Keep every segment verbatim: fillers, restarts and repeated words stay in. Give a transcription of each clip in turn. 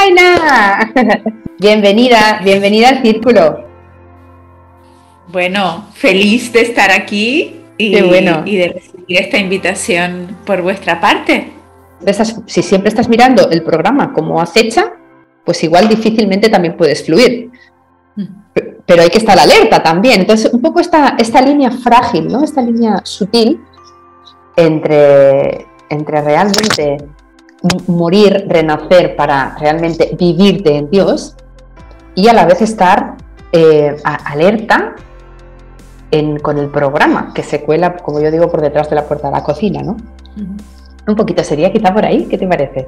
Jaina! Bienvenida, bienvenida al círculo. Bueno, feliz de estar aquí y, Qué bueno. y de recibir esta invitación por vuestra parte. Estás, si siempre estás mirando el programa como acecha, pues igual difícilmente también puedes fluir. Pero hay que estar alerta también. Entonces, un poco esta, esta línea frágil, ¿no? Esta línea sutil entre, entre realmente morir, renacer para realmente vivirte en Dios y a la vez estar eh, alerta en, con el programa que se cuela, como yo digo, por detrás de la puerta de la cocina, ¿no? Uh-huh. Un poquito sería quizá por ahí, ¿qué te parece?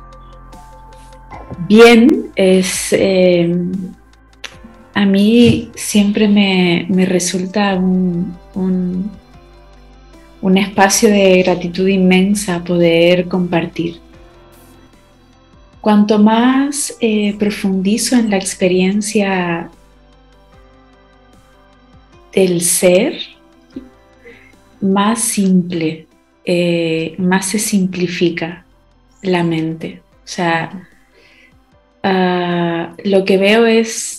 Bien, es... Eh... A mí siempre me, me resulta un, un, un espacio de gratitud inmensa poder compartir. Cuanto más eh, profundizo en la experiencia del ser, más simple, eh, más se simplifica la mente. O sea, uh, lo que veo es...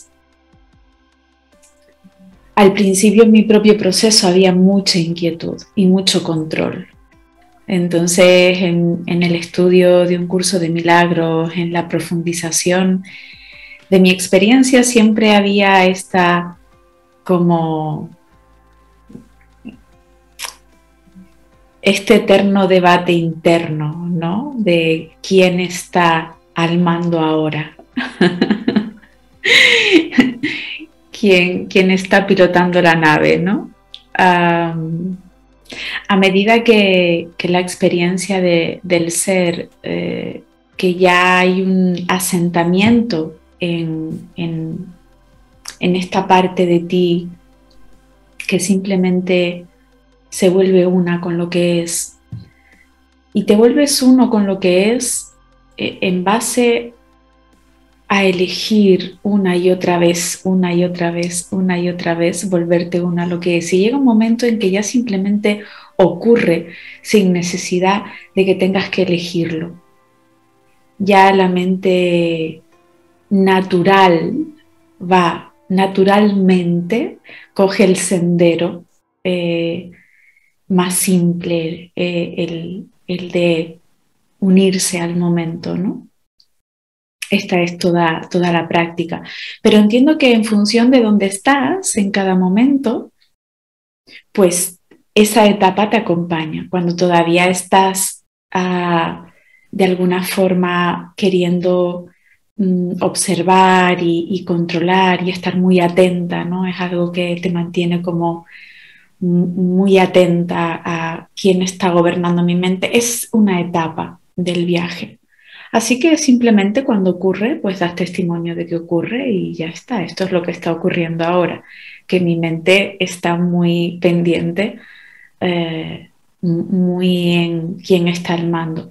Al principio en mi propio proceso había mucha inquietud y mucho control. Entonces, en, en el estudio de un curso de milagros, en la profundización de mi experiencia, siempre había esta como este eterno debate interno, ¿no? De quién está al mando ahora. Quién, quién está pilotando la nave, ¿no? Um, a medida que, que la experiencia de, del ser, eh, que ya hay un asentamiento en, en, en esta parte de ti que simplemente se vuelve una con lo que es, y te vuelves uno con lo que es eh, en base a elegir una y otra vez, una y otra vez, una y otra vez, volverte una a lo que es. Y llega un momento en que ya simplemente ocurre sin necesidad de que tengas que elegirlo. Ya la mente natural va, naturalmente coge el sendero eh, más simple, eh, el, el de unirse al momento, ¿no? Esta es toda, toda la práctica. Pero entiendo que en función de dónde estás en cada momento, pues esa etapa te acompaña. Cuando todavía estás uh, de alguna forma queriendo um, observar y, y controlar y estar muy atenta, ¿no? Es algo que te mantiene como muy atenta a quién está gobernando mi mente. Es una etapa del viaje. Así que simplemente cuando ocurre, pues das testimonio de que ocurre y ya está. Esto es lo que está ocurriendo ahora, que mi mente está muy pendiente, eh, muy en quién está al mando.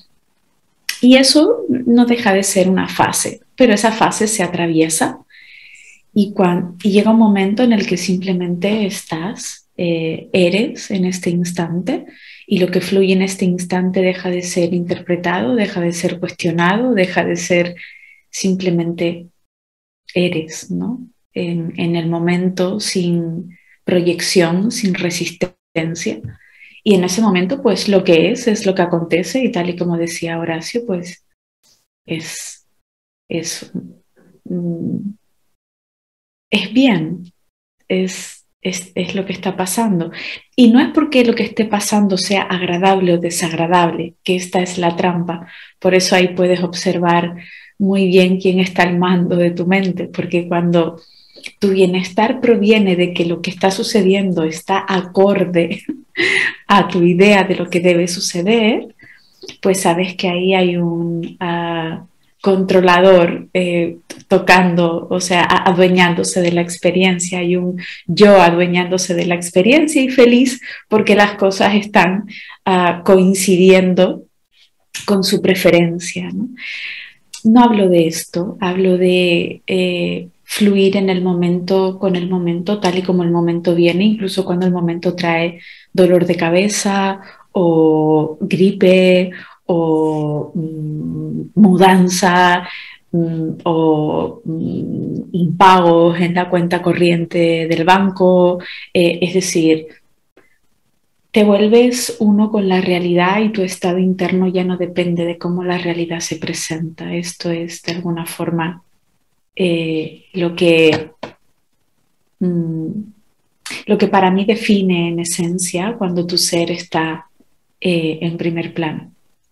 Y eso no deja de ser una fase, pero esa fase se atraviesa y, cuando, y llega un momento en el que simplemente estás, eh, eres en este instante. Y lo que fluye en este instante deja de ser interpretado, deja de ser cuestionado, deja de ser simplemente eres, ¿no? En, en el momento sin proyección, sin resistencia. Y en ese momento, pues lo que es, es lo que acontece y tal y como decía Horacio, pues es, es, es bien, es... Es, es lo que está pasando. Y no es porque lo que esté pasando sea agradable o desagradable, que esta es la trampa. Por eso ahí puedes observar muy bien quién está al mando de tu mente, porque cuando tu bienestar proviene de que lo que está sucediendo está acorde a tu idea de lo que debe suceder, pues sabes que ahí hay un... Uh, controlador eh, tocando, o sea, adueñándose de la experiencia y un yo adueñándose de la experiencia y feliz porque las cosas están uh, coincidiendo con su preferencia, ¿no? No hablo de esto, hablo de eh, fluir en el momento, con el momento, tal y como el momento viene, incluso cuando el momento trae dolor de cabeza o gripe o mmm, mudanza, o impagos en la cuenta corriente del banco, eh, es decir, te vuelves uno con la realidad y tu estado interno ya no depende de cómo la realidad se presenta. Esto es de alguna forma eh, lo que, mm, lo que para mí define en esencia cuando tu ser está eh, en primer plano.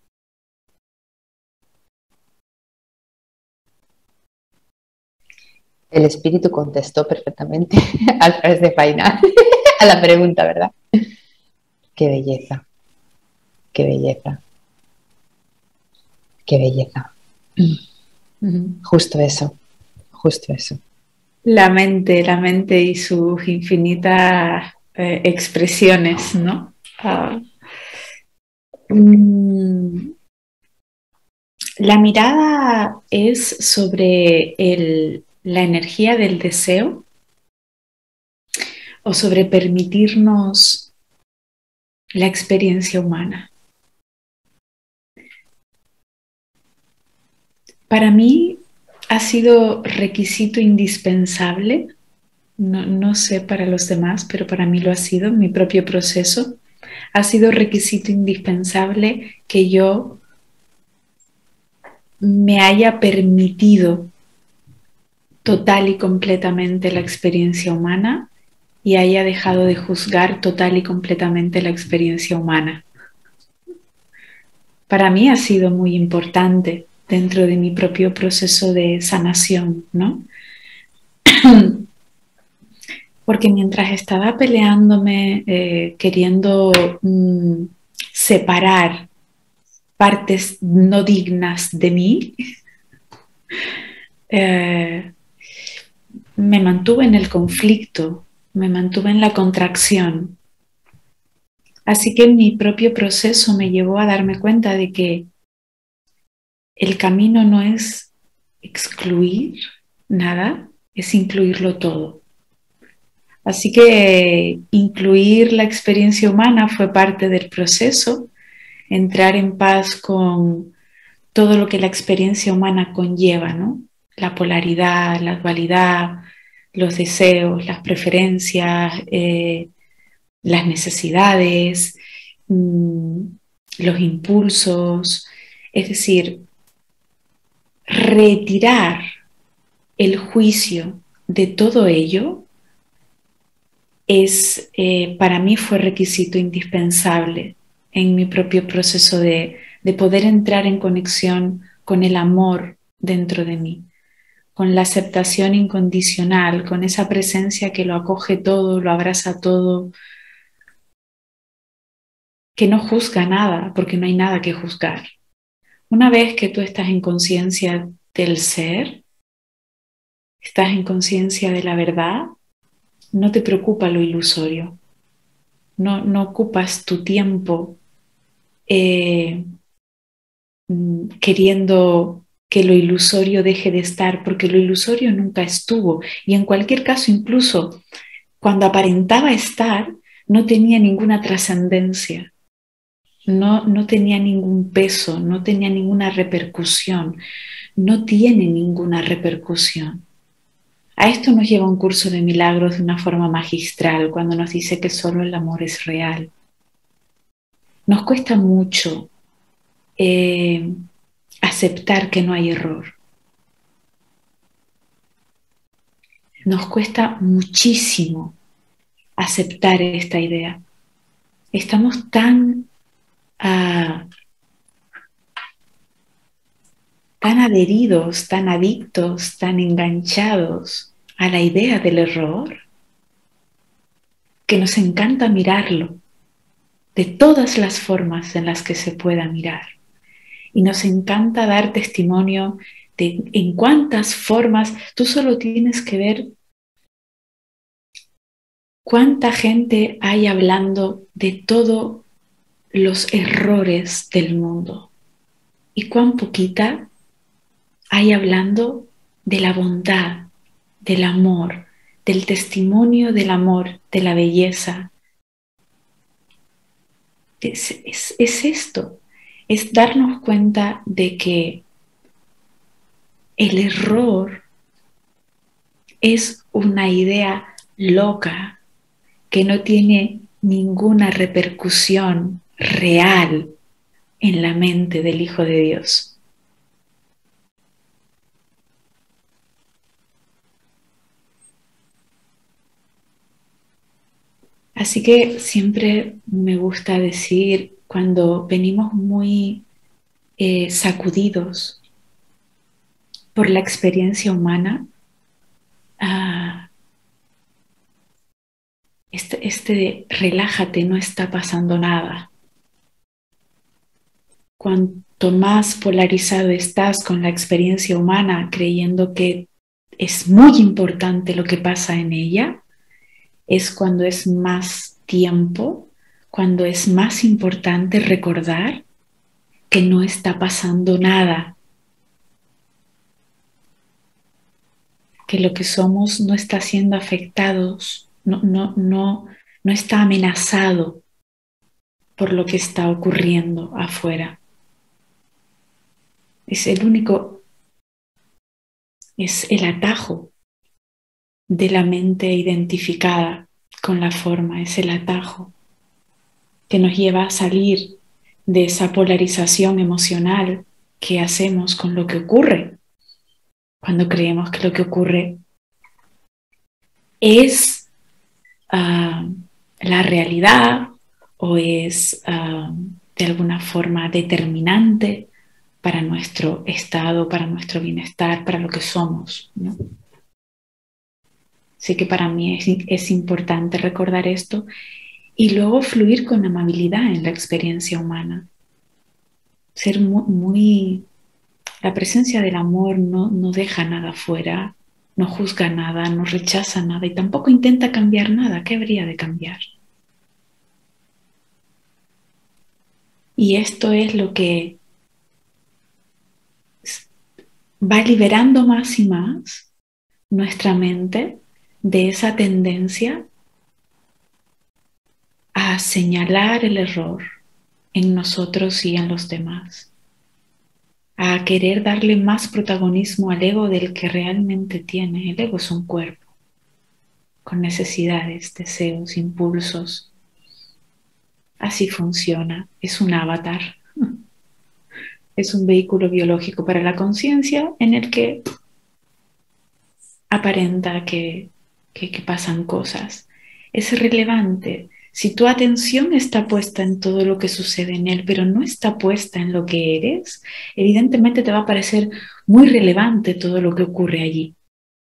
El espíritu contestó perfectamente a través de Faina a la pregunta, ¿verdad? Qué belleza, qué belleza, qué belleza. Uh-huh. Justo eso, justo eso. La mente, la mente y sus infinitas eh, expresiones, ¿no? Uh, mm, la mirada es sobre el, la energía del deseo o sobre permitirnos la experiencia humana. Para mí ha sido requisito indispensable, no, no sé para los demás, pero para mí lo ha sido, mi propio proceso, ha sido requisito indispensable que yo me haya permitido total y completamente la experiencia humana y haya dejado de juzgar total y completamente la experiencia humana. Para mí ha sido muy importante dentro de mi propio proceso de sanación, ¿no? Porque mientras estaba peleándome, eh, queriendo mm, separar partes no dignas de mí, eh, me mantuve en el conflicto, me mantuve en la contracción. Así que mi propio proceso me llevó a darme cuenta de que el camino no es excluir nada, es incluirlo todo. Así que incluir la experiencia humana fue parte del proceso, entrar en paz con todo lo que la experiencia humana conlleva, ¿no? La polaridad, la dualidad, los deseos, las preferencias, eh, las necesidades, mmm, los impulsos, es decir, retirar el juicio de todo ello es, eh, para mí fue requisito indispensable en mi propio proceso de, de poder entrar en conexión con el amor dentro de mí, con la aceptación incondicional, con esa presencia que lo acoge todo, lo abraza todo, que no juzga nada, porque no hay nada que juzgar. Una vez que tú estás en conciencia del ser, estás en conciencia de la verdad, no te preocupa lo ilusorio. No, no ocupas tu tiempo eh, queriendo que lo ilusorio deje de estar, porque lo ilusorio nunca estuvo. Y en cualquier caso, incluso cuando aparentaba estar, no tenía ninguna trascendencia. No, no tenía ningún peso, no tenía ninguna repercusión, no tiene ninguna repercusión. A esto nos lleva un curso de milagros de una forma magistral cuando nos dice que solo el amor es real. Nos cuesta mucho eh, aceptar que no hay error. Nos cuesta muchísimo aceptar esta idea. Estamos tan uh, tan adheridos, tan adictos, tan enganchados a la idea del error, que nos encanta mirarlo de todas las formas en las que se pueda mirar. Y nos encanta dar testimonio de en cuántas formas. Tú solo tienes que ver cuánta gente hay hablando de todos los errores del mundo y cuán poquita hay hablando de la bondad, del amor, del testimonio del amor, de la belleza. Es, es, es esto, es darnos cuenta de que el error es una idea loca que no tiene ninguna repercusión real en la mente del Hijo de Dios. Así que siempre me gusta decir, cuando venimos muy eh, sacudidos por la experiencia humana, uh, este, este relájate, no está pasando nada. Cuanto más polarizado estás con la experiencia humana, creyendo que es muy importante lo que pasa en ella, es cuando es más tiempo, cuando es más importante recordar que no está pasando nada, que lo que somos no está siendo afectados, no, no, no, no está amenazado por lo que está ocurriendo afuera. Es el único, es el atajo de la mente identificada con la forma, es el atajo que nos lleva a salir de esa polarización emocional que hacemos con lo que ocurre, cuando creemos que lo que ocurre es uh, la realidad o es uh, de alguna forma determinante para nuestro estado, para nuestro bienestar, para lo que somos, ¿no? Así que para mí es, es importante recordar esto y luego fluir con amabilidad en la experiencia humana. Ser muy, muy la presencia del amor no, no deja nada fuera, no juzga nada, no rechaza nada y tampoco intenta cambiar nada. ¿Qué habría de cambiar? Y esto es lo que va liberando más y más nuestra mente de esa tendencia a señalar el error en nosotros y en los demás, a querer darle más protagonismo al ego del que realmente tiene. El ego es un cuerpo con necesidades, deseos, impulsos. Así funciona, es un avatar. Es un vehículo biológico para la conciencia en el que aparenta que, que, que pasan cosas. Es relevante. Si tu atención está puesta en todo lo que sucede en él, pero no está puesta en lo que eres, evidentemente te va a parecer muy relevante todo lo que ocurre allí.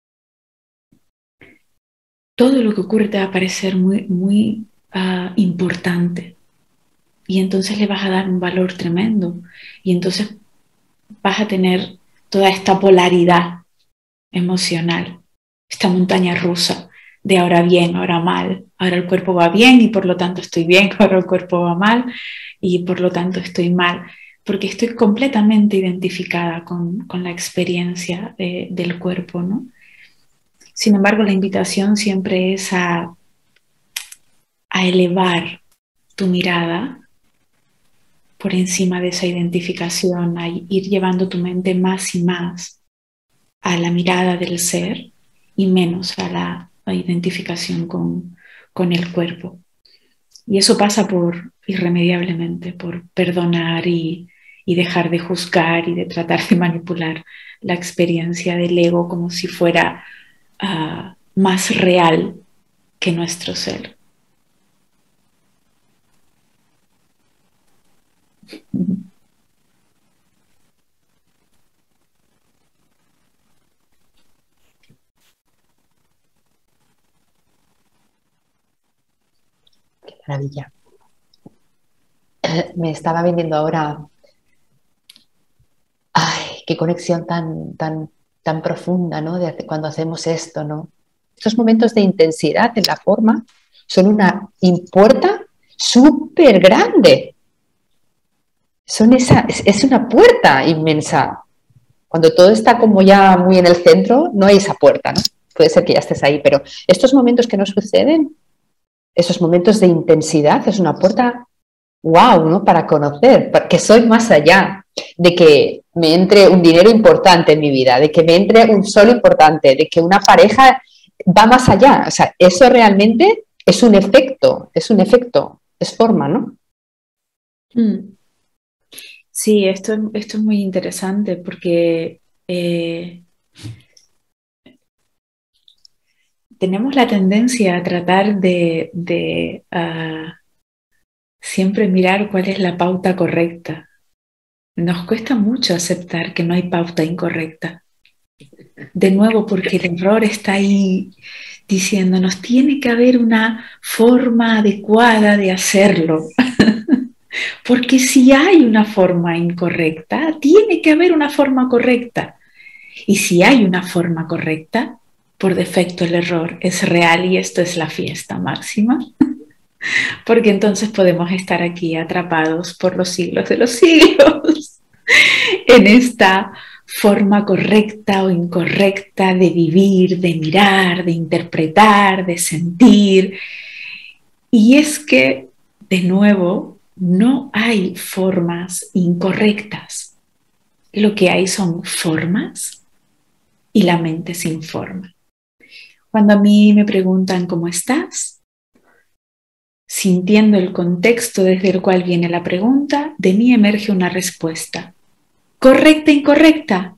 Todo lo que ocurre te va a parecer muy, muy uh, importante. Y entonces le vas a dar un valor tremendo. Y entonces vas a tener toda esta polaridad emocional, esta montaña rusa de ahora bien, ahora mal, ahora el cuerpo va bien y por lo tanto estoy bien, ahora el cuerpo va mal y por lo tanto estoy mal, porque estoy completamente identificada con, con la experiencia de, del cuerpo, ¿no? Sin embargo, la invitación siempre es a, a elevar tu mirada por encima de esa identificación, a ir llevando tu mente más y más a la mirada del ser y menos a la a identificación con, con el cuerpo. Y eso pasa por, irremediablemente, por perdonar y, y dejar de juzgar y de tratar de manipular la experiencia del ego como si fuera uh, más real que nuestro ser. Qué maravilla. Me estaba viniendo ahora, ay, qué conexión tan, tan, tan profunda, ¿no? De cuando hacemos esto, ¿no? Estos momentos de intensidad en la forma son una puerta súper grande. Son esa, es, es una puerta inmensa. Cuando todo está como ya muy en el centro, no hay esa puerta, ¿no? Puede ser que ya estés ahí, pero estos momentos que nos suceden, esos momentos de intensidad, es una puerta wow, ¿no? Para conocer, que soy más allá de que me entre un dinero importante en mi vida, de que me entre un sol importante, de que una pareja va más allá. O sea, eso realmente es un efecto, es un efecto, es forma, ¿no? Mm. Sí, esto, esto es muy interesante porque eh, tenemos la tendencia a tratar de, de uh, siempre mirar cuál es la pauta correcta. Nos cuesta mucho aceptar que no hay pauta incorrecta. De nuevo, porque el error está ahí diciéndonos, tiene que haber una forma adecuada de hacerlo. Porque si hay una forma incorrecta, tiene que haber una forma correcta. Y si hay una forma correcta, por defecto el error es real y esto es la fiesta máxima. Porque entonces podemos estar aquí atrapados por los siglos de los siglos en esta forma correcta o incorrecta de vivir, de mirar, de interpretar, de sentir. Y es que, de nuevo, no hay formas incorrectas. Lo que hay son formas y la mente sin forma. Cuando a mí me preguntan ¿cómo estás?, sintiendo el contexto desde el cual viene la pregunta, de mí emerge una respuesta. ¿Correcta, incorrecta?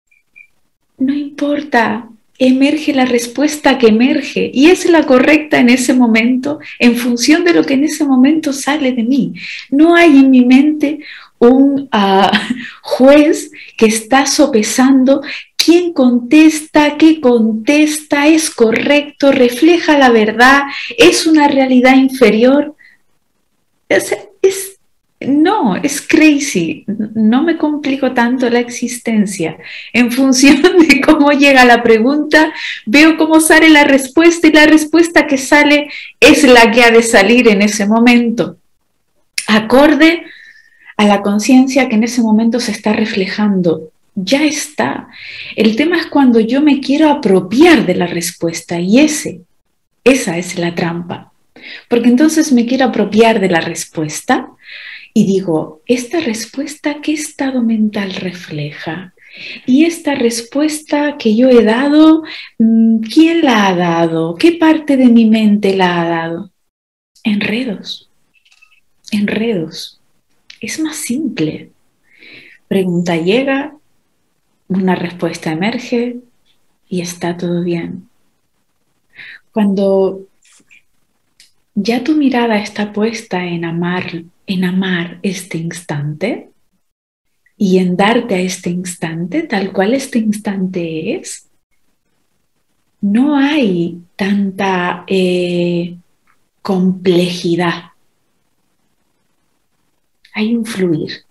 No importa, emerge la respuesta que emerge y es la correcta en ese momento en función de lo que en ese momento sale de mí. No hay en mi mente un uh, juez que está sopesando quién contesta, qué contesta, es correcto, refleja la verdad, es una realidad inferior. Es, es No, es crazy. No me complico tanto la existencia. En función de cómo llega la pregunta, veo cómo sale la respuesta y la respuesta que sale es la que ha de salir en ese momento, acorde a la conciencia que en ese momento se está reflejando. Ya está. El tema es cuando yo me quiero apropiar de la respuesta y ese, esa es la trampa. Porque entonces me quiero apropiar de la respuesta y digo, ¿esta respuesta qué estado mental refleja? Y esta respuesta que yo he dado, ¿quién la ha dado? ¿Qué parte de mi mente la ha dado? Enredos, enredos. Es más simple. Pregunta llega, una respuesta emerge y está todo bien. Cuando ya tu mirada está puesta en amar, en amar este instante y en darte a este instante, tal cual este instante es, no hay tanta eh, complejidad. Hay un fluir.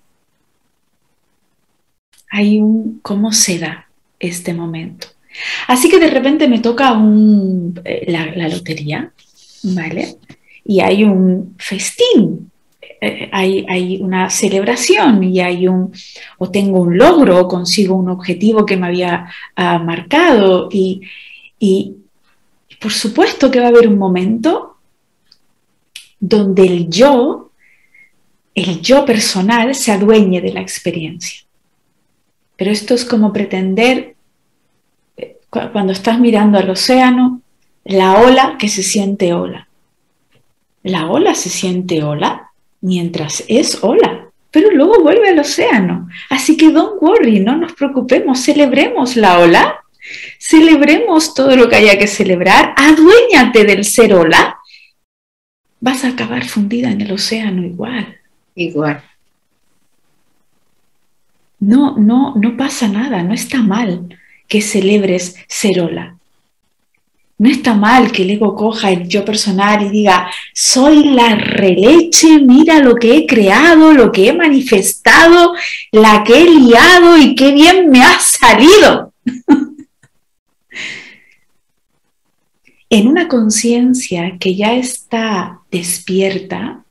Hay un cómo se da este momento. Así que de repente me toca un, eh, la, la lotería, ¿vale? Y hay un festín, eh, hay, hay una celebración y hay un, o tengo un logro, o consigo un objetivo que me había uh, marcado y, y por supuesto que va a haber un momento donde el yo, el yo personal se adueñe de la experiencia. Pero esto es como pretender, cuando estás mirando al océano, la ola que se siente ola. La ola se siente ola mientras es ola, pero luego vuelve al océano. Así que don't worry, no nos preocupemos, celebremos la ola, celebremos todo lo que haya que celebrar, aduéñate del ser ola, vas a acabar fundida en el océano igual. Igual. No, no, no pasa nada, no está mal que celebres ser ola. No está mal que el ego coja el yo personal y diga, soy la releche, mira lo que he creado, lo que he manifestado, la que he liado y qué bien me ha salido. En una conciencia que ya está despierta,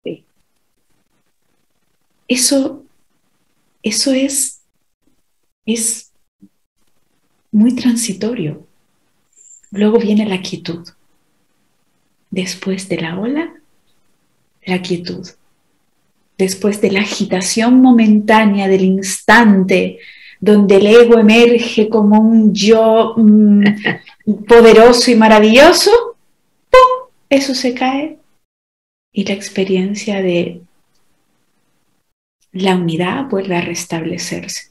eso, eso es, es muy transitorio. Luego viene la quietud. Después de la ola, la quietud. después de la agitación momentánea del instante, donde el ego emerge como un yo mmm, poderoso y maravilloso, ¡pum!, eso se cae y la experiencia de la unidad vuelve a restablecerse.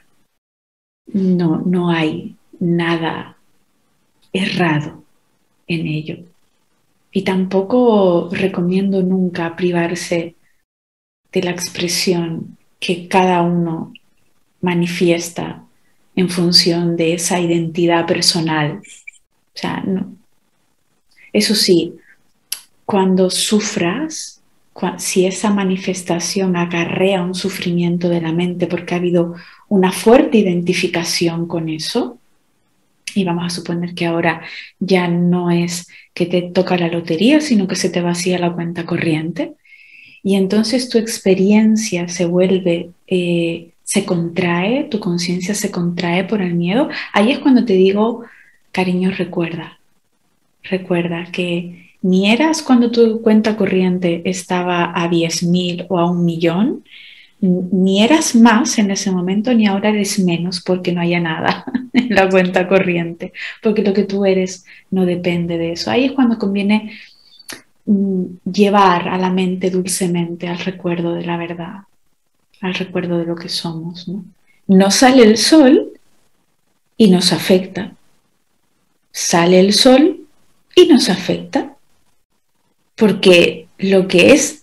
No, no hay nada errado en ello. Y tampoco recomiendo nunca privarse de la expresión que cada uno manifiesta en función de esa identidad personal. O sea, no. Eso sí, cuando sufras, si esa manifestación acarrea un sufrimiento de la mente porque ha habido una fuerte identificación con eso, y vamos a suponer que ahora ya no es que te toca la lotería, sino que se te vacía la cuenta corriente, y entonces tu experiencia se vuelve, eh, se contrae, tu conciencia se contrae por el miedo, ahí es cuando te digo, cariño, recuerda, recuerda que ni eras cuando tu cuenta corriente estaba a diez mil o a un millón, ni eras más en ese momento, ni ahora eres menos porque no haya nada en la cuenta corriente, porque lo que tú eres no depende de eso. Ahí es cuando conviene mm, llevar a la mente dulcemente al recuerdo de la verdad, al recuerdo de lo que somos, ¿no? No sale el sol y nos afecta. Sale el sol y nos afecta. Porque lo que es,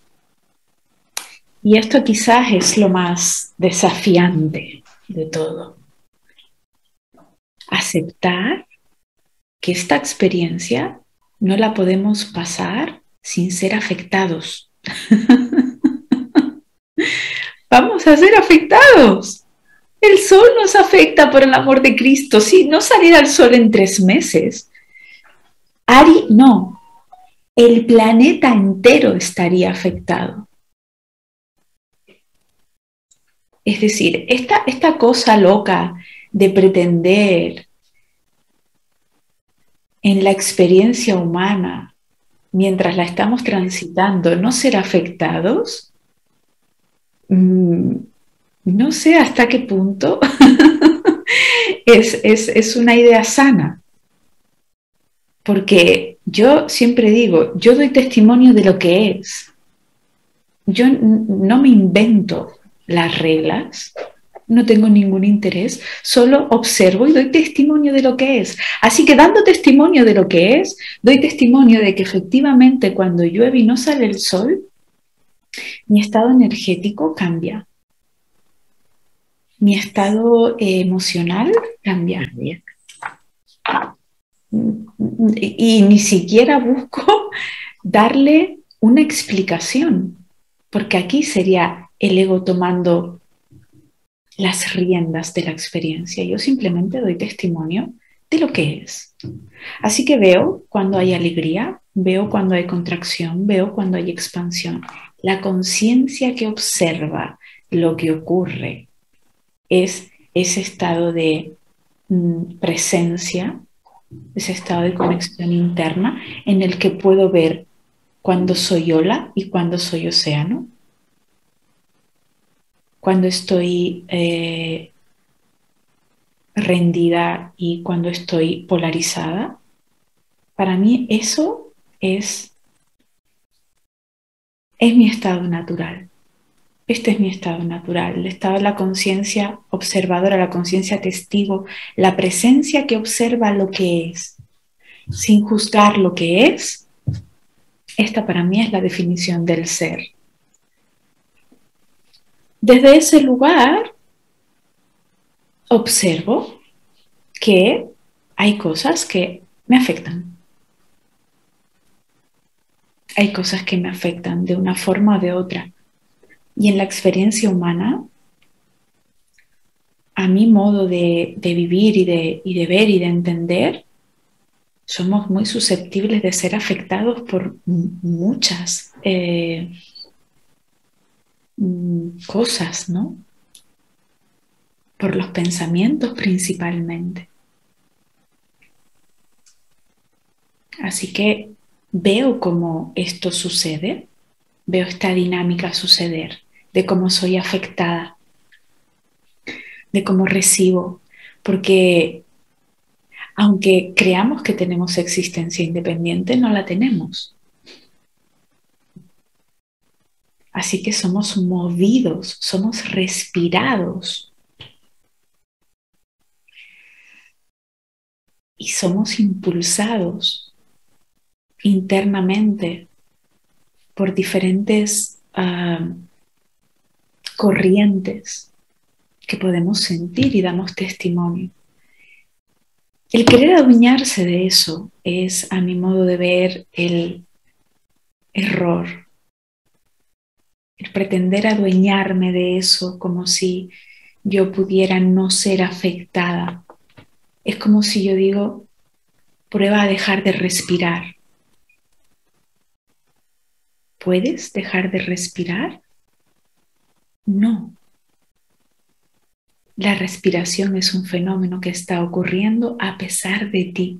y esto quizás es lo más desafiante de todo, aceptar que esta experiencia no la podemos pasar sin ser afectados. Vamos a ser afectados. El sol nos afecta, por el amor de Cristo. Si no saliera el sol en tres meses, Ari, no, el planeta entero estaría afectado. Es decir, esta, esta cosa loca de pretender en la experiencia humana, mientras la estamos transitando, no ser afectados, mmm, no sé hasta qué punto es, es, es una idea sana. Porque yo siempre digo, yo doy testimonio de lo que es. Yo no me invento las reglas, no tengo ningún interés, solo observo y doy testimonio de lo que es. Así que dando testimonio de lo que es, doy testimonio de que efectivamente cuando llueve y no sale el sol, mi estado energético cambia. Mi estado eh, emocional cambia. Y, y ni siquiera busco darle una explicación, porque aquí sería el ego tomando las riendas de la experiencia. Yo simplemente doy testimonio de lo que es. Así que veo cuando hay alegría, veo cuando hay contracción, veo cuando hay expansión. La conciencia que observa lo que ocurre es ese estado de mm, presencia, ese estado de conexión interna en el que puedo ver cuando soy ola y cuando soy océano, cuando estoy eh, rendida y cuando estoy polarizada. Para mí eso es, es mi estado natural. Este es mi estado natural, el estado de la conciencia observadora, la conciencia testigo, la presencia que observa lo que es, sin juzgar lo que es. Esta para mí es la definición del ser. Desde ese lugar observo que hay cosas que me afectan. Hay cosas que me afectan de una forma o de otra. Y en la experiencia humana, a mi modo de, de vivir y de, y de ver y de entender, somos muy susceptibles de ser afectados por muchas eh, cosas, ¿no? Por los pensamientos principalmente. Así que veo cómo esto sucede veo esta dinámica suceder, de cómo soy afectada, de cómo recibo, porque aunque creamos que tenemos existencia independiente, no la tenemos. Así que somos movidos, somos respirados y somos impulsados internamente por diferentes uh, corrientes que podemos sentir y damos testimonio. El querer adueñarse de eso es, a mi modo de ver, el error. El pretender adueñarme de eso como si yo pudiera no ser afectada. Es como si yo digo, prueba a dejar de respirar. ¿Puedes dejar de respirar? No. La respiración es un fenómeno que está ocurriendo a pesar de ti.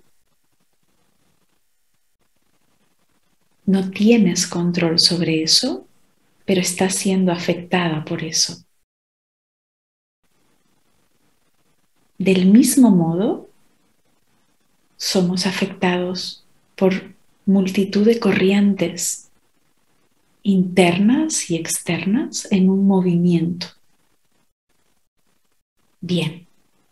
No tienes control sobre eso, pero estás siendo afectada por eso. Del mismo modo, somos afectados por multitud de corrientes internas y externas en un movimiento. Bien,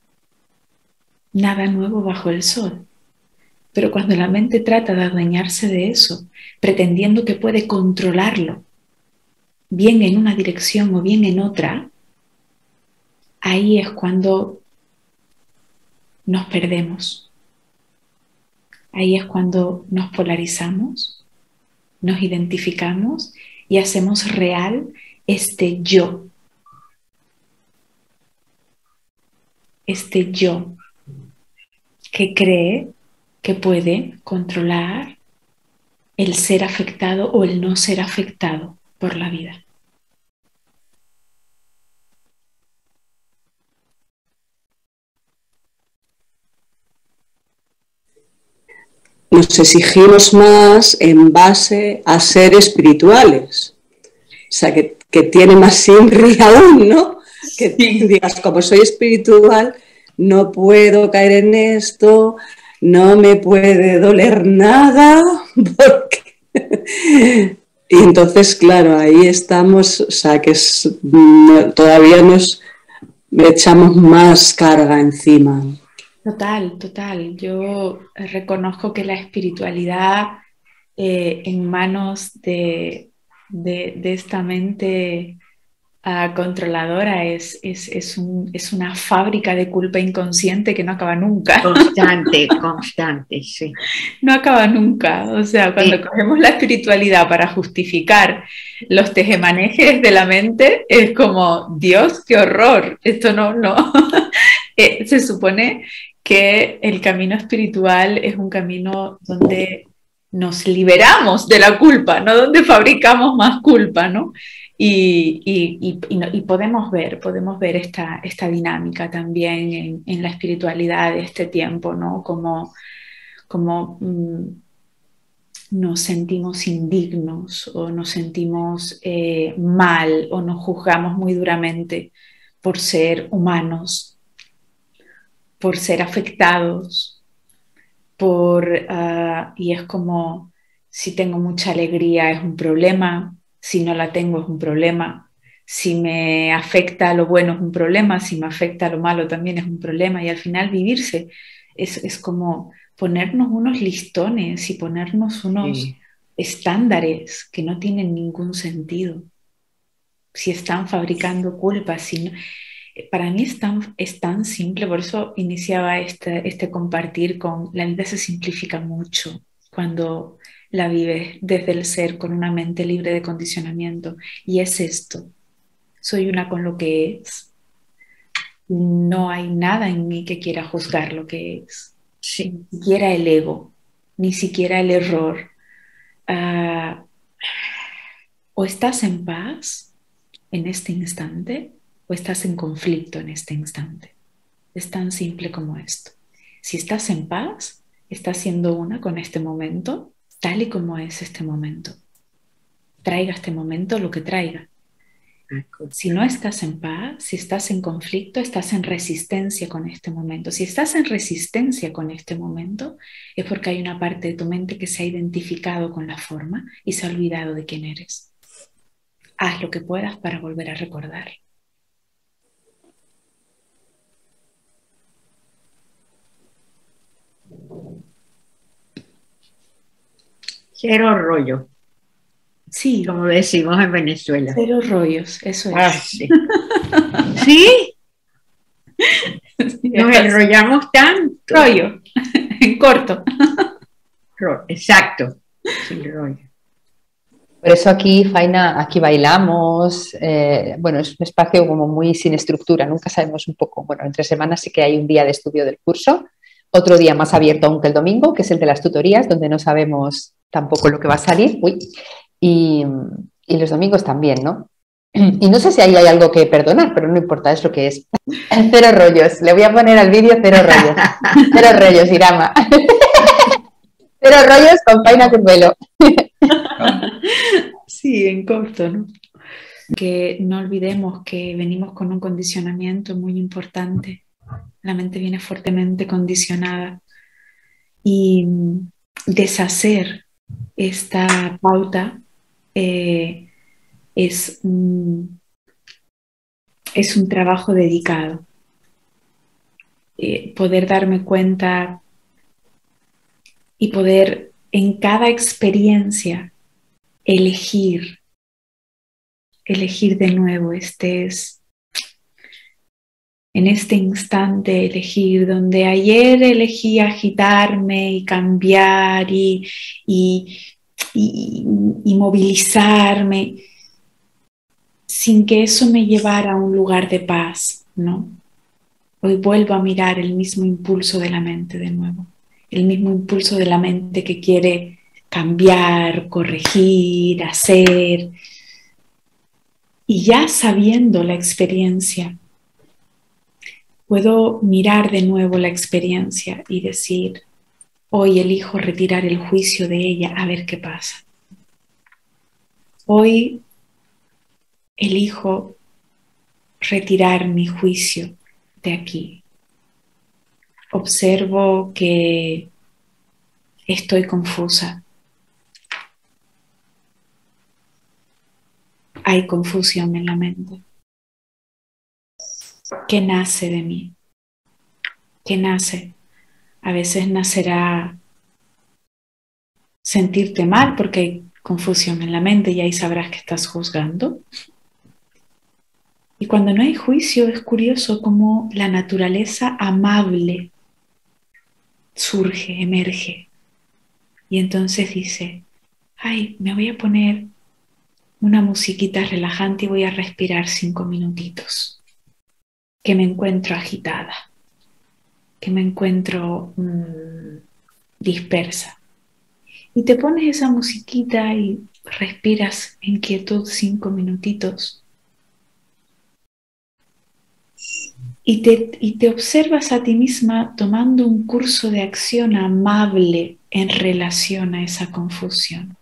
nada nuevo bajo el sol, pero cuando la mente trata de adueñarse de eso, pretendiendo que puede controlarlo, bien en una dirección o bien en otra, ahí es cuando nos perdemos. Ahí es cuando nos polarizamos, nos identificamos y hacemos real este yo. Este yo que cree que puede controlar el ser afectado o el no ser afectado por la vida. Nos exigimos más en base a ser espirituales. O sea, que, que tiene más inri aún, ¿no? Que sí. Digas, como soy espiritual, no puedo caer en esto, no me puede doler nada, porque... Y entonces, claro, ahí estamos, o sea, que es, todavía nos echamos más carga encima. Total, total. Yo reconozco que la espiritualidad eh, en manos de, de, de esta mente uh, controladora es, es, es, un, es una fábrica de culpa inconsciente que no acaba nunca. Constante, constante, sí. No acaba nunca. O sea, cuando sí. cogemos la espiritualidad para justificar los tejemanejes de la mente, es como, Dios, qué horror. Esto no, no. eh, se supone que el camino espiritual es un camino donde nos liberamos de la culpa, no donde fabricamos más culpa, ¿no? Y, y, y, y, y podemos ver, podemos ver esta, esta dinámica también en, en la espiritualidad de este tiempo, ¿no? Como, como mmm, nos sentimos indignos o nos sentimos eh, mal o nos juzgamos muy duramente por ser humanos, por ser afectados, por, uh, y es como, si tengo mucha alegría es un problema, si no la tengo es un problema, si me afecta lo bueno es un problema, si me afecta lo malo también es un problema, y al final vivirse es, es como ponernos unos listones y ponernos unos sí. estándares que no tienen ningún sentido. Si están fabricando culpas, si no... Para mí es tan, es tan simple, por eso iniciaba este, este compartir con la vida se simplifica mucho cuando la vives desde el ser con una mente libre de condicionamiento, y es esto: soy una con lo que es, no hay nada en mí que quiera juzgar lo que es, sí. Ni siquiera el ego, ni siquiera el error. Uh, o estás en paz en este instante o estás en conflicto en este instante. Es tan simple como esto. Si estás en paz, estás siendo una con este momento, tal y como es este momento. traiga este momento lo que traiga. Si no estás en paz, si estás en conflicto, estás en resistencia con este momento. Si estás en resistencia con este momento, es porque hay una parte de tu mente que se ha identificado con la forma y se ha olvidado de quién eres. Haz lo que puedas para volver a recordar. Cero rollo. Sí. Como decimos en Venezuela. Cero rollos, eso es. Ah, sí. ¿Sí? Nos enrollamos tanto. Rollo, en corto. Ro- Exacto, sin rollo. Por eso aquí, Faina, aquí bailamos, eh, bueno, es un espacio como muy sin estructura, nunca sabemos un poco, bueno, entre semanas sí que hay un día de estudio del curso, otro día más abierto aún que el domingo, que es el de las tutorías, donde no sabemos tampoco lo que va a salir, uy, y, y los domingos también, ¿no? Y no sé si ahí hay algo que perdonar, pero no importa, es lo que es. Cero rollos, le voy a poner al vídeo cero rollos, cero rollos, Irama. Cero rollos con Faina Curvelo. Sí, en corto, ¿no? Que no olvidemos que venimos con un condicionamiento muy importante. La mente viene fuertemente condicionada y deshacer esta pauta eh, es, un, es un trabajo dedicado. Eh, poder darme cuenta y poder en cada experiencia elegir, elegir de nuevo, este es en este instante elegir, donde ayer elegí agitarme y cambiar y, y, y, y movilizarme, sin que eso me llevara a un lugar de paz, ¿no? Hoy vuelvo a mirar el mismo impulso de la mente de nuevo, el mismo impulso de la mente que quiere cambiar, corregir, hacer, y ya sabiendo la experiencia, puedo mirar de nuevo la experiencia y decir, hoy elijo retirar el juicio de ella a ver qué pasa. Hoy elijo retirar mi juicio de aquí. Observo que estoy confusa. Hay confusión en la mente. ¿Qué nace de mí? ¿Qué nace? A veces nacerá sentirte mal porque hay confusión en la mente y ahí sabrás que estás juzgando. Y cuando no hay juicio es curioso cómo la naturaleza amable surge, emerge. Y entonces dice, ay, me voy a poner una musiquita relajante y voy a respirar cinco minutitos. Que me encuentro agitada, que me encuentro mmm, dispersa. Y te pones esa musiquita y respiras en quietud cinco minutitos. Y te, y te observas a ti misma tomando un curso de acción amable en relación a esa confusión,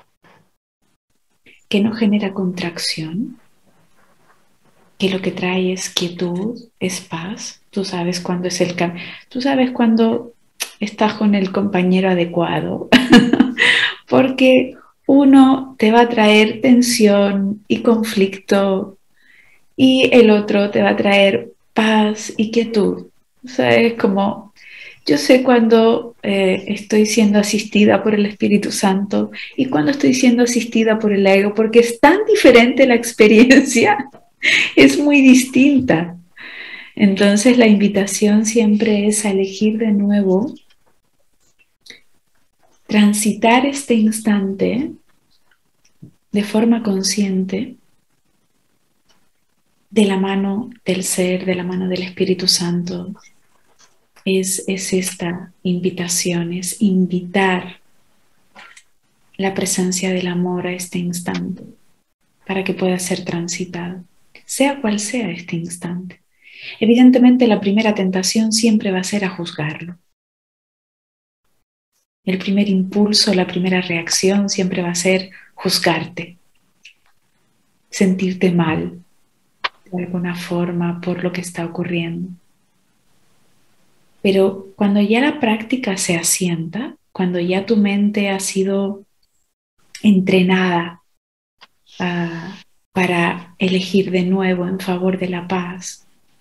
que no genera contracción, que lo que trae es quietud, es paz. Tú sabes cuándo es el cambio, tú sabes cuándo estás con el compañero adecuado, porque uno te va a traer tensión y conflicto y el otro te va a traer paz y quietud. O sea, es como, yo sé cuando eh, estoy siendo asistida por el Espíritu Santo y cuando estoy siendo asistida por el ego, porque es tan diferente la experiencia, es muy distinta. Entonces la invitación siempre es a elegir de nuevo, transitar este instante de forma consciente, de la mano del ser, de la mano del Espíritu Santo. Es, es esta invitación, es invitar la presencia del amor a este instante para que pueda ser transitado, sea cual sea este instante. Evidentemente la primera tentación siempre va a ser a juzgarlo. El primer impulso, la primera reacción siempre va a ser juzgarte. sentirte mal de alguna forma por lo que está ocurriendo. Pero cuando ya la práctica se asienta, cuando ya tu mente ha sido entrenada uh, para elegir de nuevo en favor de la paz,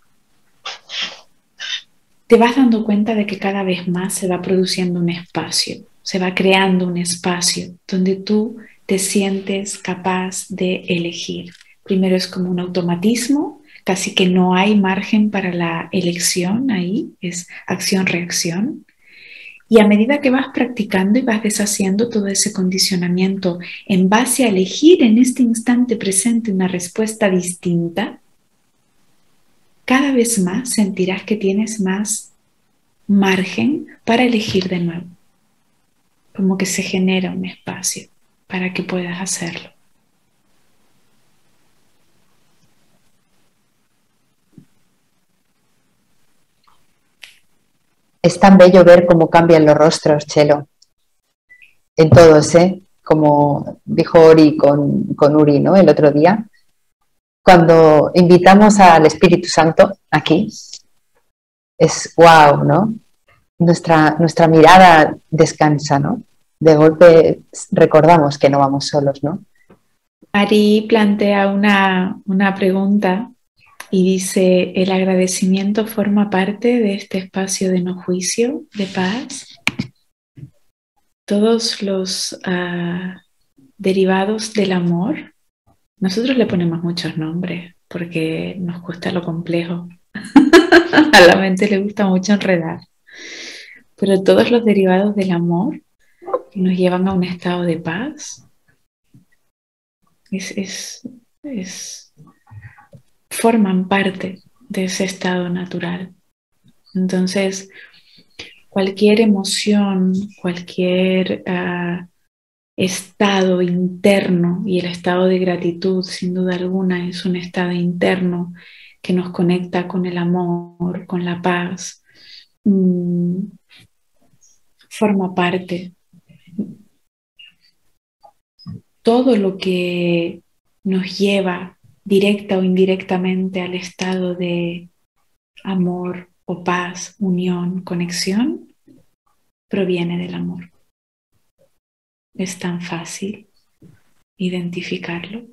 te vas dando cuenta de que cada vez más se va produciendo un espacio, se va creando un espacio donde tú te sientes capaz de elegir. Primero es como un automatismo, casi que no hay margen para la elección ahí, es acción-reacción. Y a medida que vas practicando y vas deshaciendo todo ese condicionamiento en base a elegir en este instante presente una respuesta distinta, cada vez más sentirás que tienes más margen para elegir de nuevo. Como que se genera un espacio para que puedas hacerlo. Es tan bello ver cómo cambian los rostros, Chelo. En todos, ¿eh? Como dijo Ori con, con Uri, ¿no? El otro día. Cuando invitamos al Espíritu Santo aquí, es wow, ¿no? Nuestra, nuestra mirada descansa, ¿no? De golpe recordamos que no vamos solos, ¿no? Ari plantea una, una pregunta y dice: ¿el agradecimiento forma parte de este espacio de no juicio, de paz? Todos los uh, derivados del amor, nosotros le ponemos muchos nombres porque nos gusta lo complejo. A la mente le gusta mucho enredar. Pero todos los derivados del amor que nos llevan a un estado de paz es, es, es, forman parte de ese estado natural. Entonces, cualquier emoción, cualquier uh, estado interno, y el estado de gratitud, sin duda alguna, es un estado interno que nos conecta con el amor, con la paz, mmm, forma parte. Todo lo que nos lleva directa o indirectamente al estado de amor o paz, unión, conexión, proviene del amor. Es tan fácil identificarlo.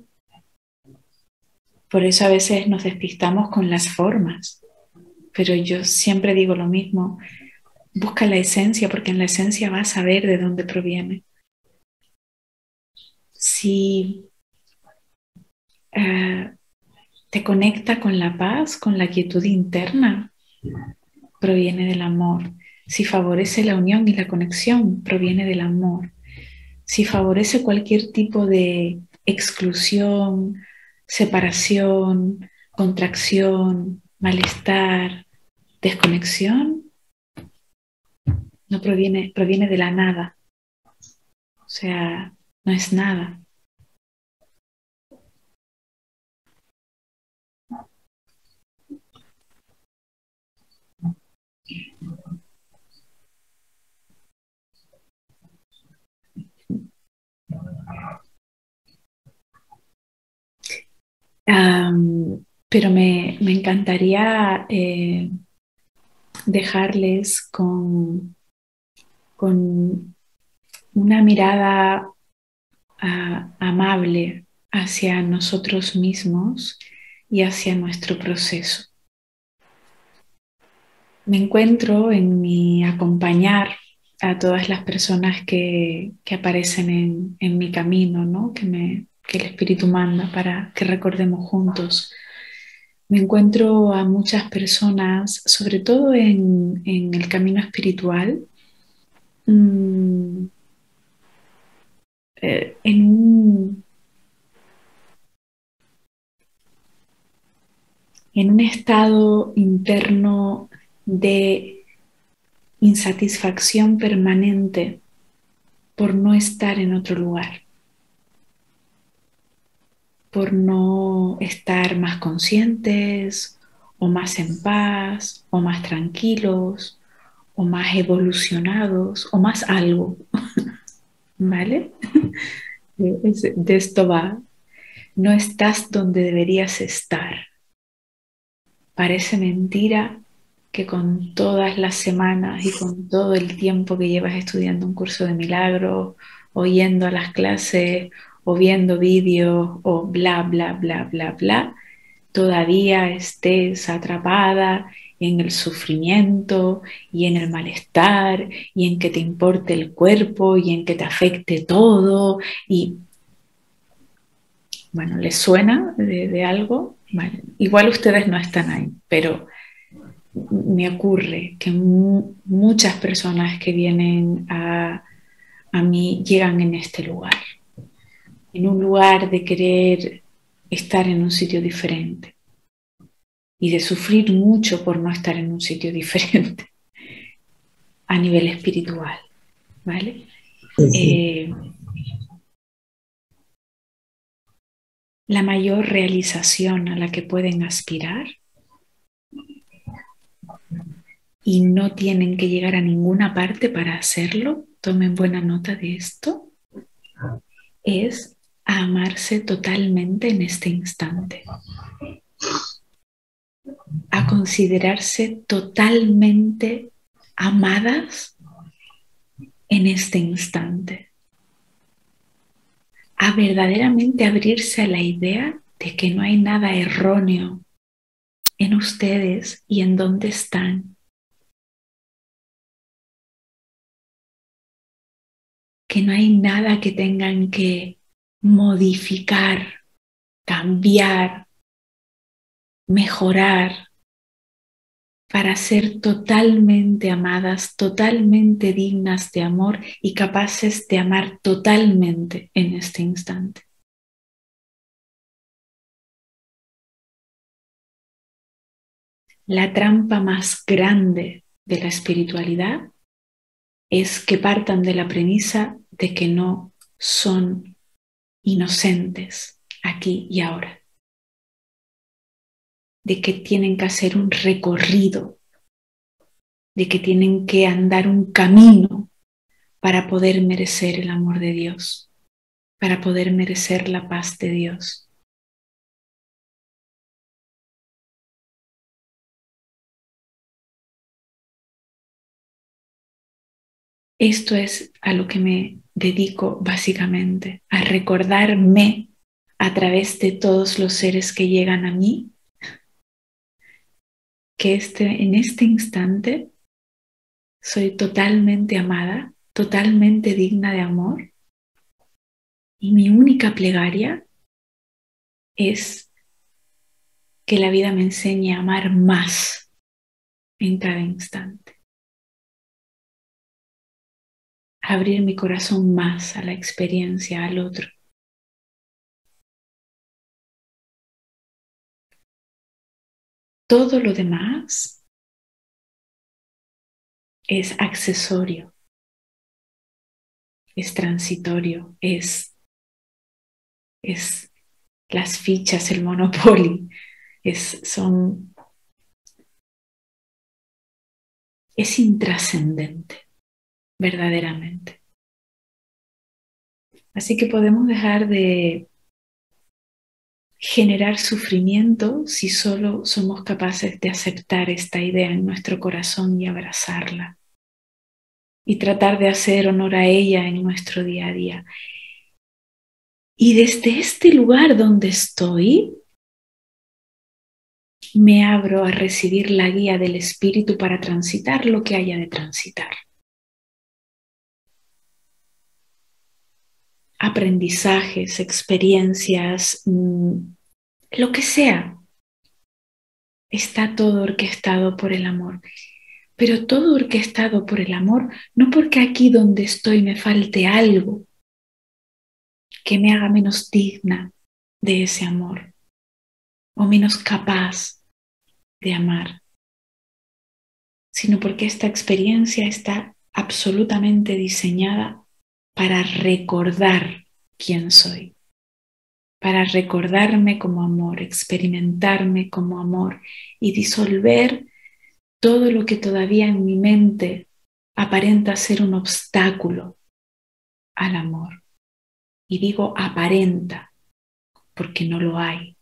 Por eso a veces nos despistamos con las formas, pero yo siempre digo lo mismo: busca la esencia, porque en la esencia vas a ver de dónde proviene. Si uh, te conecta con la paz, con la quietud interna, proviene del amor. Si favorece la unión y la conexión, proviene del amor. Si favorece cualquier tipo de exclusión, separación, contracción, malestar, desconexión, no proviene, proviene de la nada. O sea, no es nada. Um, pero me, me encantaría eh, dejarles con, con una mirada uh, amable hacia nosotros mismos y hacia nuestro proceso. Me encuentro en mi acompañar a todas las personas que, que aparecen en, en mi camino, ¿no? que, me, que el Espíritu manda para que recordemos juntos. Me encuentro a muchas personas, sobre todo en, en el camino espiritual, mmm, eh, en un, en un estado interno de insatisfacción permanente por no estar en otro lugar, por no estar más conscientes o más en paz o más tranquilos o más evolucionados o más algo, ¿vale? De esto va. no estás donde deberías estar. Parece mentira que con todas las semanas y con todo el tiempo que llevas estudiando un curso de milagros, o yendo a las clases, o viendo vídeos, o bla, bla, bla, bla, bla, todavía estés atrapada en el sufrimiento y en el malestar y en que te importe el cuerpo y en que te afecte todo. Y bueno, ¿les suena de, de algo? Bueno, igual ustedes no están ahí, pero me ocurre que mu muchas personas que vienen a, a mí llegan en este lugar, en un lugar de querer estar en un sitio diferente y de sufrir mucho por no estar en un sitio diferente a nivel espiritual, ¿vale? Uh-huh. eh, la mayor realización a la que pueden aspirar, y no tienen que llegar a ninguna parte para hacerlo, tomen buena nota de esto, es amarse totalmente en este instante, a considerarse totalmente amadas en este instante, a verdaderamente abrirse a la idea de que no hay nada erróneo en ustedes y en dónde están, que no hay nada que tengan que modificar, cambiar, mejorar para ser totalmente amadas, totalmente dignas de amor y capaces de amar totalmente en este instante. La trampa más grande de la espiritualidad es que partan de la premisa de que no son inocentes aquí y ahora, de que tienen que hacer un recorrido, de que tienen que andar un camino para poder merecer el amor de Dios, para poder merecer la paz de Dios. Esto es a lo que me dedico básicamente, a recordarme a través de todos los seres que llegan a mí, que este, en este instante soy totalmente amada, totalmente digna de amor, y mi única plegaria es que la vida me enseñe a amar más en cada instante, a abrir mi corazón más a la experiencia, al otro. Todo lo demás es accesorio, es transitorio, es, es las fichas, el Monopoly, es, son, es intrascendente, verdaderamente. Así que podemos dejar de generar sufrimiento si solo somos capaces de aceptar esta idea en nuestro corazón y abrazarla, y tratar de hacer honor a ella en nuestro día a día. Y desde este lugar donde estoy, me abro a recibir la guía del Espíritu para transitar lo que haya de transitar. Aprendizajes, experiencias, mmm, lo que sea. Está todo orquestado por el amor. Pero todo orquestado por el amor, no porque aquí donde estoy me falte algo que me haga menos digna de ese amor o menos capaz de amar, sino porque esta experiencia está absolutamente diseñada para recordar quién soy, para recordarme como amor, experimentarme como amor y disolver todo lo que todavía en mi mente aparenta ser un obstáculo al amor. Y digo aparenta, porque no lo hay.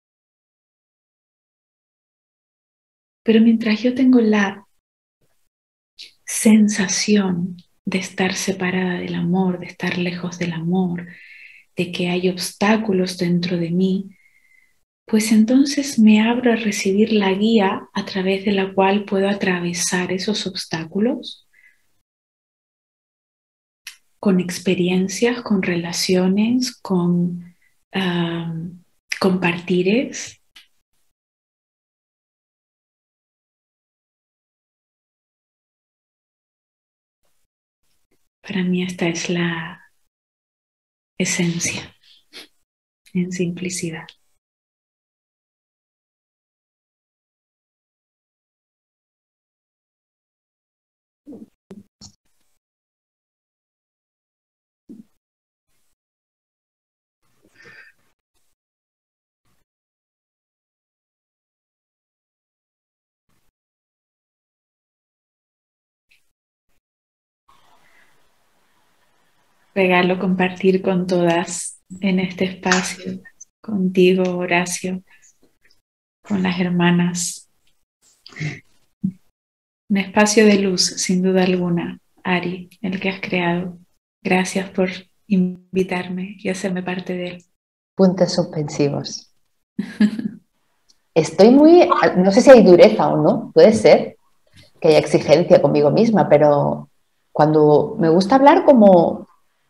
Pero mientras yo tengo la sensación de estar separada del amor, de estar lejos del amor, de que hay obstáculos dentro de mí, pues entonces me abro a recibir la guía a través de la cual puedo atravesar esos obstáculos con experiencias, con relaciones, con uh, compartires. Para mí esta es la esencia en simplicidad. Regalo compartir con todas en este espacio, contigo, Horacio, con las hermanas. Un espacio de luz, sin duda alguna, Ari, el que has creado. Gracias por invitarme y hacerme parte de él. Puntos suspensivos. Estoy muy, no sé si hay dureza o no, puede ser que haya exigencia conmigo misma, pero cuando me gusta hablar como,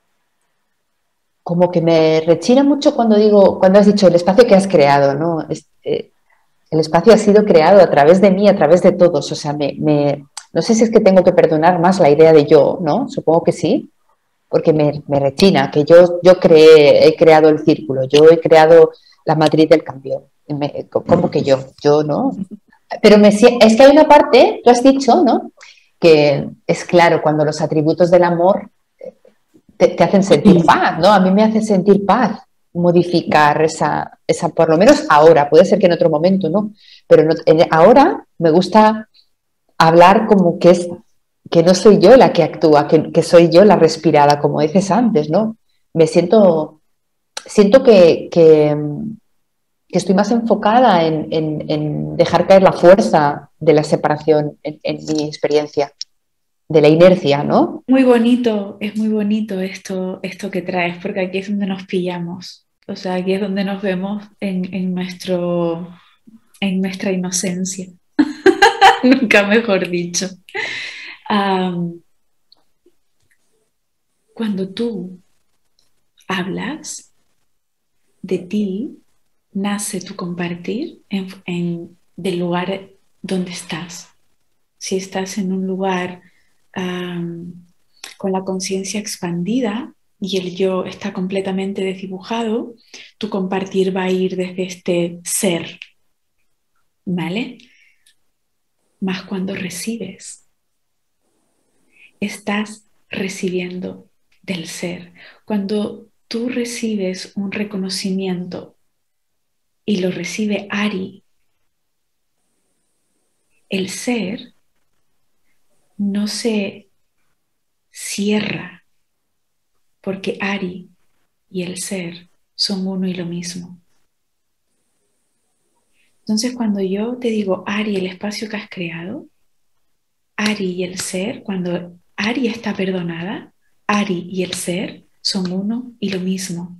como que me rechina mucho cuando digo, cuando has dicho el espacio que has creado, ¿no? Este, el espacio ha sido creado a través de mí, a través de todos, o sea, me, me, no sé si es que tengo que perdonar más la idea de yo, ¿no? Supongo que sí, porque me, me rechina, que yo, yo creé, he creado el círculo, yo he creado la matriz del cambio, me, como que yo, yo, ¿no? Pero me, es que hay una parte, tú has dicho, ¿no? Que es claro, cuando los atributos del amor te, te hacen sentir paz, ¿no? A mí me hace sentir paz modificar esa, esa, por lo menos ahora, puede ser que en otro momento, ¿no? Pero no, en, ahora me gusta hablar como que es, que no soy yo la que actúa, que, que soy yo la respirada, como dices antes, ¿no? Me siento, siento que, que, que estoy más enfocada en, en, en dejar caer la fuerza de la separación en, en mi experiencia, de la inercia, ¿no? Muy bonito, es muy bonito esto, esto que traes, porque aquí es donde nos pillamos, o sea, aquí es donde nos vemos en, en, nuestro, en nuestra inocencia, nunca mejor dicho. Um, cuando tú hablas, de ti nace tu compartir en, en, del lugar donde estás. Si estás en un lugar um, con la conciencia expandida y el yo está completamente desdibujado, tu compartir va a ir desde este ser, ¿vale? Más cuando recibes, estás recibiendo del ser. Cuando tú recibes un reconocimiento y lo recibe Ari, el ser no se cierra, porque Ari y el ser son uno y lo mismo. Entonces, cuando yo te digo Ari, el espacio que has creado, Ari y el ser, cuando Ari está perdonada, Ari y el ser son uno y lo mismo.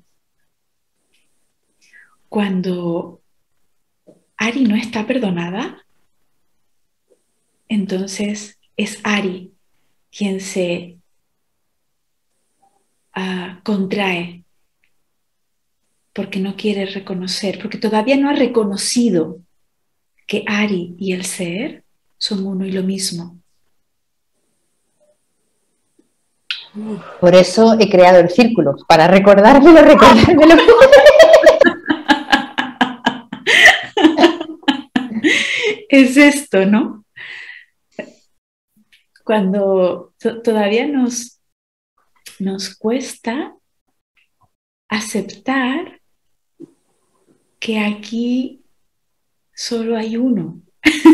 Cuando Ari no está perdonada, entonces es Ari quien se uh, contrae porque no quiere reconocer, porque todavía no ha reconocido que Ari y el ser son uno y lo mismo. Por eso he creado el círculo, para recordármelo, recordármelo. Es esto, ¿no? Cuando todavía nos, nos cuesta aceptar que aquí solo hay uno.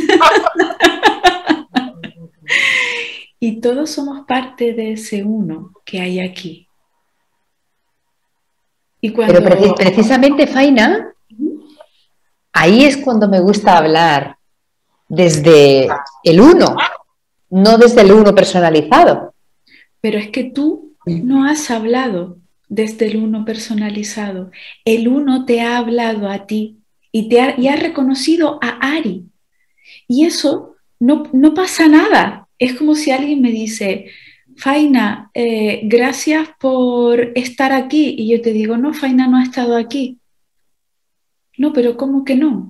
Y todos somos parte de ese uno que hay aquí. Y cuando... Pero precis precisamente, Faina, ahí es cuando me gusta hablar desde el uno, no desde el uno personalizado. Pero es que tú no has hablado desde el uno personalizado. El uno te ha hablado a ti y, te ha, y ha reconocido a Ari. Y eso no, no pasa nada. Es como si alguien me dice, Faina, eh, gracias por estar aquí. Y yo te digo, no, Faina no ha estado aquí. No, pero ¿cómo que no?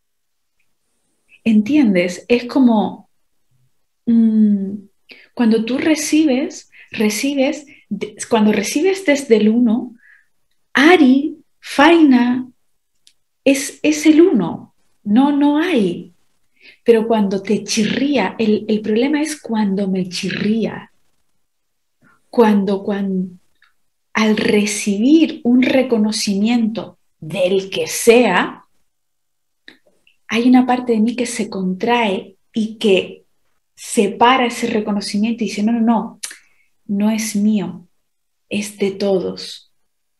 ¿Entiendes? Es como mmm, cuando tú recibes, recibes, cuando recibes desde el uno, Ari, Faina, es, es el uno. No, no hay. Pero cuando te chirría, el, el problema es cuando me chirría. Cuando, cuando, al recibir un reconocimiento del que sea, hay una parte de mí que se contrae y que separa ese reconocimiento y dice, no, no, no, no es mío, es de todos.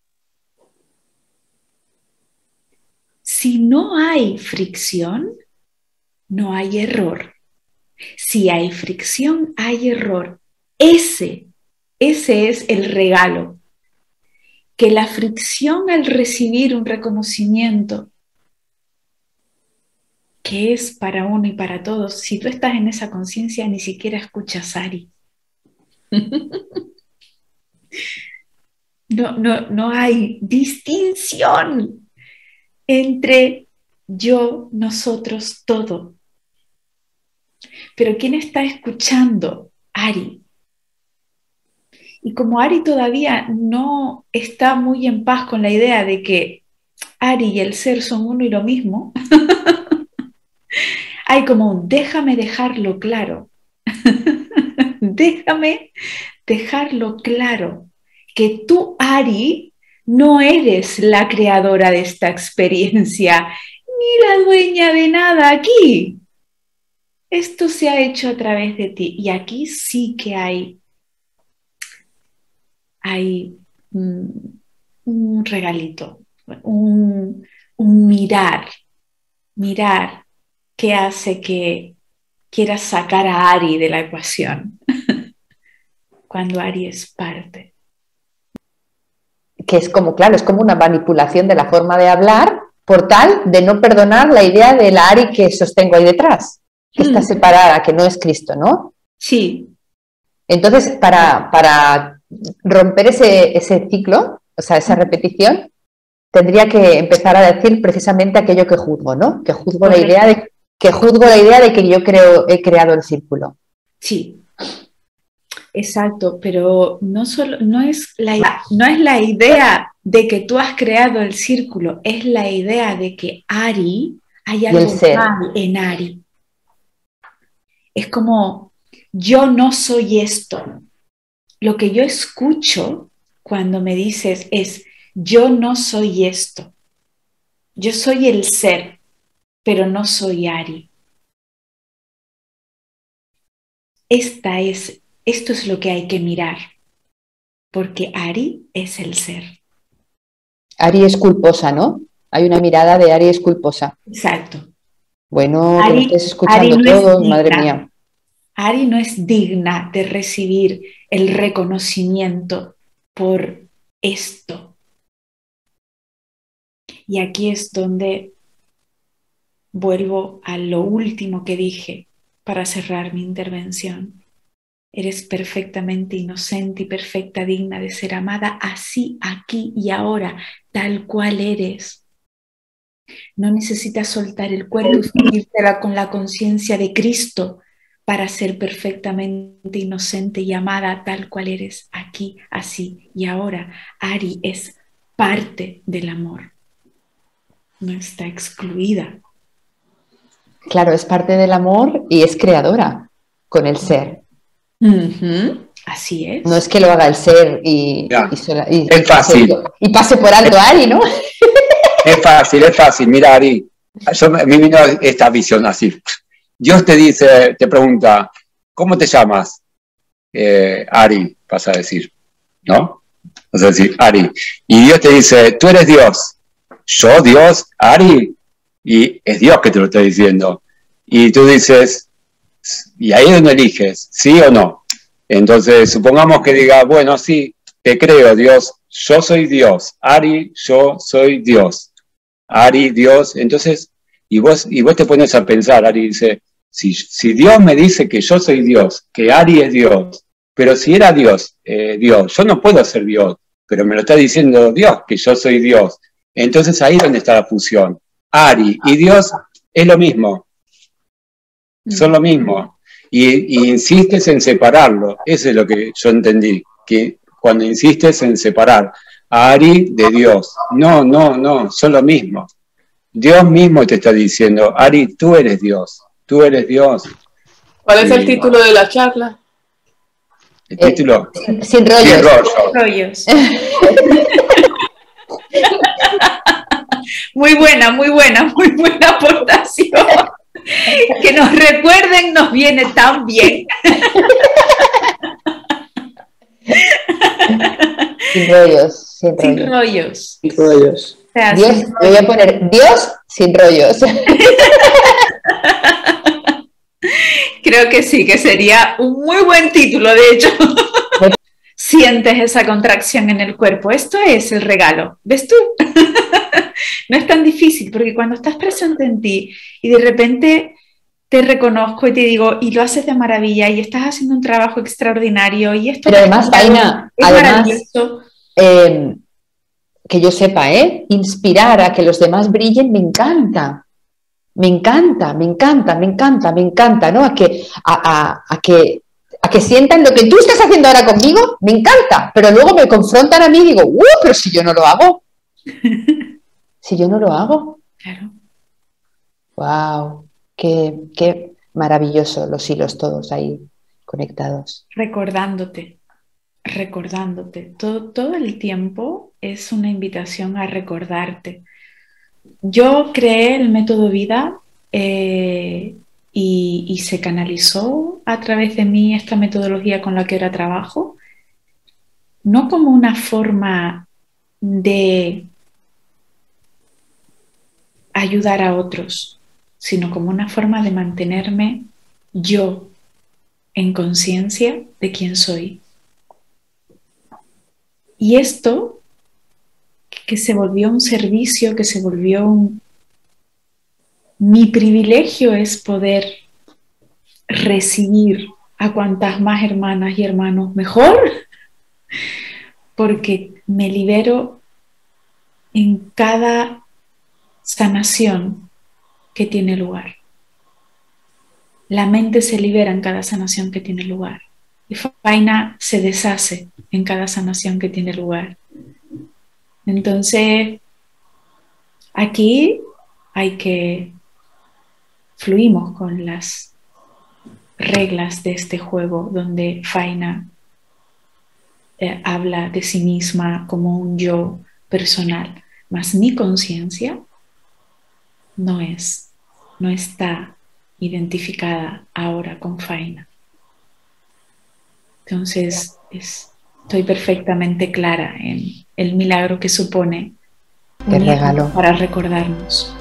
Si no hay fricción, no hay error. Si hay fricción, hay error. Ese, ese es el regalo. Que la fricción al recibir un reconocimiento que es para uno y para todos, si tú estás en esa conciencia, ni siquiera escuchas a Ari. No, no, no hay distinción entre yo, nosotros, todo. Pero ¿quién está escuchando? Ari. Y como Ari todavía no está muy en paz con la idea de que Ari y el ser son uno y lo mismo, hay como un déjame dejarlo claro. Déjame dejarlo claro. Que tú, Ari, no eres la creadora de esta experiencia, ni la dueña de nada aquí. Esto se ha hecho a través de ti. Y aquí sí que hay, hay un, un regalito, un, un mirar, mirar que hace que quieras sacar a Ari de la ecuación. Cuando Ari es parte. Que es como, claro, es como una manipulación de la forma de hablar por tal de no perdonar la idea de la Ari que sostengo ahí detrás, que mm. está separada, que no es Cristo, ¿no? Sí. Entonces, para, para romper ese, ese ciclo, o sea, esa repetición, tendría que empezar a decir precisamente aquello que juzgo, ¿no? Que juzgo la idea de que juzgo la idea de que yo creo, he creado el círculo. Sí. Exacto, pero no, solo, no, es la, no es la idea de que tú has creado el círculo, es la idea de que Ari, hay algo mal en Ari. Es como, yo no soy esto. Lo que yo escucho cuando me dices es, yo no soy esto. Yo soy el ser, pero no soy Ari. Esta es Esto es lo que hay que mirar, porque Ari es el ser. Ari es culposa, ¿no? Hay una mirada de Ari es culposa. Exacto. Bueno, Ari, que lo estés escuchando no todos, madre mía. Ari no es digna de recibir el reconocimiento por esto. Y aquí es donde vuelvo a lo último que dije para cerrar mi intervención. Eres perfectamente inocente y perfecta, digna de ser amada así, aquí y ahora, tal cual eres. No necesitas soltar el cuerpo y fundirte con la conciencia de Cristo para ser perfectamente inocente y amada tal cual eres, aquí, así y ahora. Ari es parte del amor, no está excluida. Claro, es parte del amor y es creadora con el ser. Uh-huh. Así es. No es que lo haga el ser y, ya, y, sola, y, es y fácil. Pase, y pase por alto a Ari, ¿no? Es fácil, es fácil. Mira, Ari, yo, me vino esta visión así. Dios te dice, te pregunta, ¿cómo te llamas? Eh, Ari, vas a decir, ¿no? O sea, decir, Ari. Y Dios te dice, tú eres Dios. ¿Yo, Dios? ¿Ari? Y es Dios que te lo está diciendo. Y tú dices, y ahí es donde eliges, ¿sí o no? Entonces, supongamos que diga, bueno, sí, te creo, Dios, yo soy Dios. Ari, yo soy Dios. Ari, Dios. Entonces, y vos, y vos te pones a pensar, Ari dice, si, si Dios me dice que yo soy Dios, que Ari es Dios, pero si era Dios, eh, Dios, yo no puedo ser Dios, pero me lo está diciendo Dios, que yo soy Dios. Entonces ahí es donde está la fusión. Ari y Dios es lo mismo. Son lo mismo. Y, y insistes en separarlo. Eso es lo que yo entendí. Que cuando insistes en separar a Ari de Dios. No, no, no. Son lo mismo. Dios mismo te está diciendo, Ari, tú eres Dios. Tú eres Dios. ¿Cuál es el título de la charla? El título. Eh, sin, sin rollos. Sin rollos. rollos. Muy buena, muy buena, muy buena aportación. Que nos recuerden nos viene tan bien. Sin rollos. Sin, Sin rollos. rollos. Sin rollos. O sea, Dios, sin me voy a poner Dios sin rollos. Creo que sí, que sería un muy buen título, de hecho. Sientes esa contracción en el cuerpo. Esto es el regalo. ¿Ves tú? No es tan difícil, porque cuando estás presente en ti y de repente te reconozco y te digo, y lo haces de maravilla, y estás haciendo un trabajo extraordinario, y esto... Pero además, Faina, es además, maravilloso. eh, que yo sepa, ¿eh? Inspirar a que los demás brillen me encanta. Me encanta, me encanta, me encanta, me encanta, ¿no? A que, a, a, a que, a que sientan lo que tú estás haciendo ahora conmigo, me encanta, pero luego me confrontan a mí y digo, ¡uh! Pero si yo no lo hago. Si yo no lo hago. Claro. ¡Wow! Qué, qué maravilloso los hilos todos ahí conectados. Recordándote, recordándote. Todo, todo el tiempo es una invitación a recordarte. Yo creé el método vida eh, y, y se canalizó a través de mí esta metodología con la que ahora trabajo, no como una forma de ayudar a otros, sino como una forma de mantenerme yo en conciencia de quién soy. Y esto, que se volvió un servicio, que se volvió un... Mi privilegio es poder recibir a cuantas más hermanas y hermanos mejor, porque me libero en cada sanación que tiene lugar. La mente se libera en cada sanación que tiene lugar. Y Faina se deshace en cada sanación que tiene lugar. Entonces, aquí hay que fluimos con las reglas de este juego donde Faina eh, habla de sí misma como un yo personal, mas mi conciencia no es, no está identificada ahora con Faina. Entonces, es, estoy perfectamente clara en el milagro que supone Qué regalo. para recordarnos.